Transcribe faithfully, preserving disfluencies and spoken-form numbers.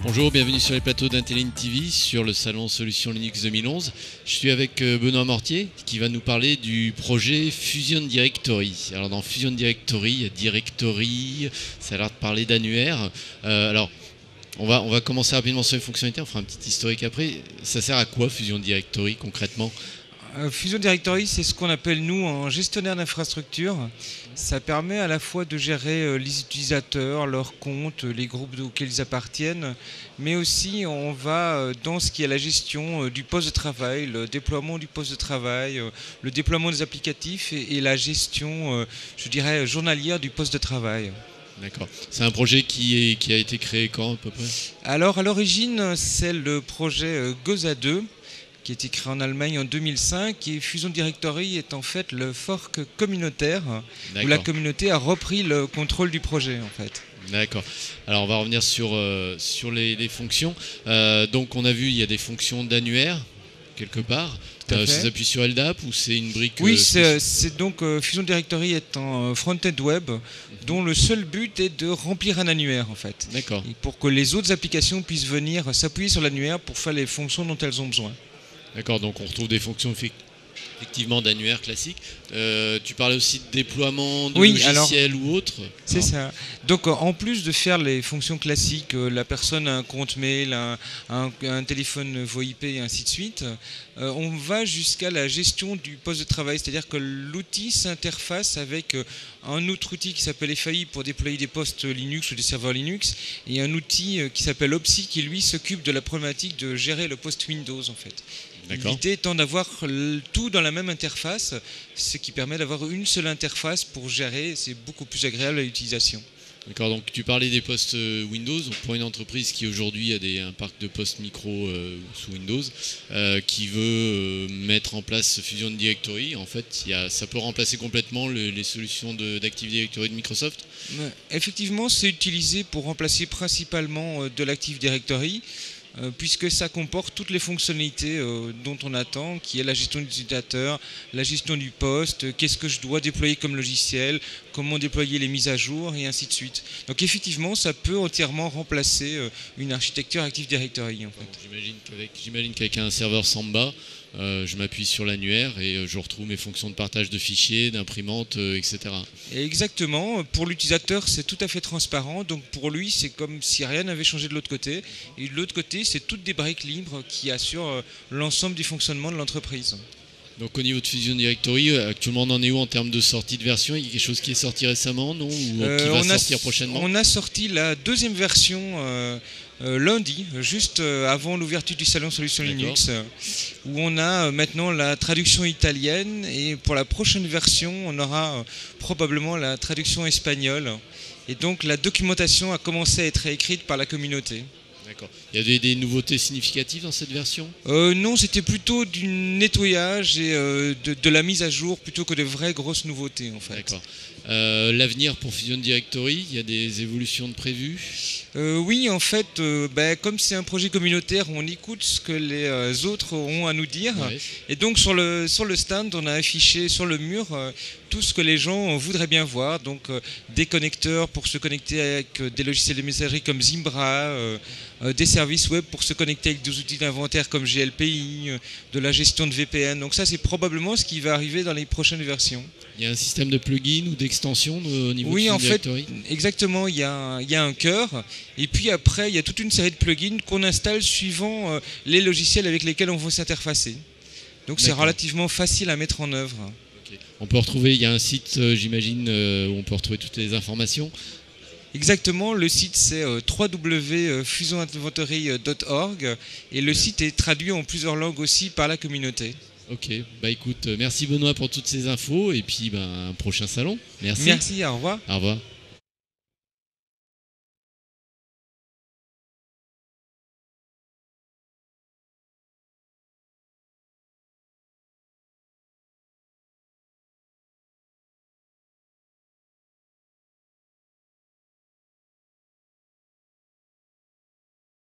Bonjour, bienvenue sur les plateaux d'Intelline T V sur le salon Solutions Linux deux mille onze. Je suis avec Benoît Mortier qui va nous parler du projet Fusion Directory. Alors dans Fusion Directory, il y a Directory, ça a l'air de parler d'annuaire. Euh, alors on va, on va commencer rapidement sur les fonctionnalités, on fera un petit historique après. Ça sert à quoi Fusion Directory concrètement ? Fusion Directory, c'est ce qu'on appelle nous un gestionnaire d'infrastructure. Ça permet à la fois de gérer les utilisateurs, leurs comptes, les groupes auxquels ils appartiennent, mais aussi on va dans ce qui est la gestion du poste de travail, le déploiement du poste de travail, le déploiement des applicatifs et la gestion, je dirais, journalière du poste de travail. D'accord. C'est un projet qui, est, qui a été créé quand à peu près ? Alors à l'origine, c'est le projet Goza deux, qui a été créé en Allemagne en deux mille cinq, et Fusion Directory est en fait le fork communautaire, où la communauté a repris le contrôle du projet en fait. D'accord. Alors on va revenir sur, euh, sur les, les fonctions. Euh, donc on a vu, il y a des fonctions d'annuaire, quelque part. Euh, ça s'appuie sur L D A P ou c'est une brique ? Oui, euh, c'est donc euh, Fusion Directory est un front-end web mm-hmm. dont le seul but est de remplir un annuaire en fait. D'accord. Et pour que les autres applications puissent venir s'appuyer sur l'annuaire pour faire les fonctions dont elles ont besoin. D'accord, donc on retrouve des fonctions effectivement d'annuaire classique. Euh, tu parlais aussi de déploiement de oui, logiciels alors, ou autre. C'est ça. Donc en plus de faire les fonctions classiques, la personne a un compte mail, un, un, un téléphone V O I P et ainsi de suite, euh, on va jusqu'à la gestion du poste de travail, c'est-à-dire que l'outil s'interface avec un autre outil qui s'appelle F A I pour déployer des postes Linux ou des serveurs Linux, et un outil qui s'appelle Opsi qui lui s'occupe de la problématique de gérer le poste Windows en fait. L'idée étant d'avoir tout dans la même interface, ce qui permet d'avoir une seule interface pour gérer, c'est beaucoup plus agréable à l'utilisation. D'accord, donc tu parlais des postes Windows, donc pour une entreprise qui aujourd'hui a des, un parc de postes micro euh, sous Windows, euh, qui veut euh, mettre en place Fusion Directory, en fait, y a, ça peut remplacer complètement le, les solutions de, d'Active Directory de Microsoft ? Effectivement, c'est utilisé pour remplacer principalement de l'Active Directory, Euh, puisque ça comporte toutes les fonctionnalités euh, dont on attend, qui est la gestion des utilisateurs, la gestion du poste, euh, qu'est-ce que je dois déployer comme logiciel, comment déployer les mises à jour, et ainsi de suite. Donc effectivement, ça peut entièrement remplacer euh, une architecture Active Directory. En fait. J'imagine qu'avec, j'imagine qu'avec un serveur Samba, euh, je m'appuie sur l'annuaire et euh, je retrouve mes fonctions de partage de fichiers, d'imprimante, euh, et cetera. Et exactement, pour l'utilisateur c'est tout à fait transparent, donc pour lui c'est comme si rien n'avait changé de l'autre côté, et de l'autre côté c'est toutes des briques libres qui assurent l'ensemble du fonctionnement de l'entreprise. Donc au niveau de Fusion Directory, actuellement on en est où en termes de sortie de version ? Il y a quelque chose qui est sorti récemment, non ? Ou euh, qui va sortir a, prochainement ? On a sorti la deuxième version euh, euh, lundi, juste euh, avant l'ouverture du salon Solutions Linux, euh, où on a euh, maintenant la traduction italienne, et pour la prochaine version on aura euh, probablement la traduction espagnole, et donc la documentation a commencé à être écrite par la communauté. D'accord. Il y a des, des nouveautés significatives dans cette version ? euh, Non, c'était plutôt du nettoyage et euh, de, de la mise à jour plutôt que de vraies grosses nouveautés en fait. D'accord. Euh, l'avenir pour Fusion Directory, il y a des évolutions de prévues ? euh, Oui, en fait, euh, bah, comme c'est un projet communautaire, on écoute ce que les euh, autres auront à nous dire. Ouais. Et donc sur le, sur le stand, on a affiché sur le mur euh, tout ce que les gens voudraient bien voir. Donc euh, des connecteurs pour se connecter avec euh, des logiciels de messagerie comme Zimbra, euh, euh, des services web pour se connecter avec des outils d'inventaire comme G L P I, euh, de la gestion de V P N. Donc ça, c'est probablement ce qui va arriver dans les prochaines versions. Il y a un système de plugin ou d'extension au niveau oui, de Fusion Directory ? Oui, en fait, exactement. Il y, a, il y a un cœur, et puis après, il y a toute une série de plugins qu'on installe suivant euh, les logiciels avec lesquels on va s'interfacer. Donc c'est relativement facile à mettre en œuvre. Okay. On peut retrouver, il y a un site, euh, j'imagine, euh, où on peut retrouver toutes les informations. Exactement, le site c'est euh, w w w point fusion inventory point org, et le ouais. site est traduit en plusieurs langues aussi par la communauté. Ok, bah écoute, merci Benoît pour toutes ces infos, et puis bah, un prochain salon. Merci. Merci, au revoir. Au revoir.